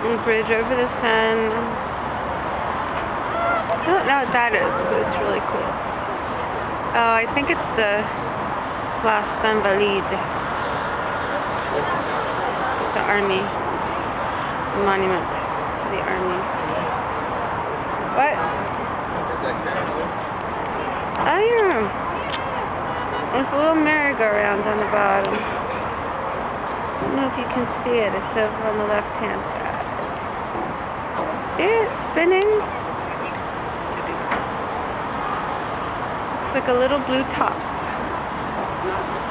A bridge over the Seine. I don't know what that is, but it's really cool. Oh, I think it's the Place d'Invalides. It's like the army monument to the armies. What? Is that Carousel? Oh yeah. There's a little merry-go-round on the bottom. I don't know if you can see it. It's over on the left-hand side. See it spinning? Looks like a little blue top.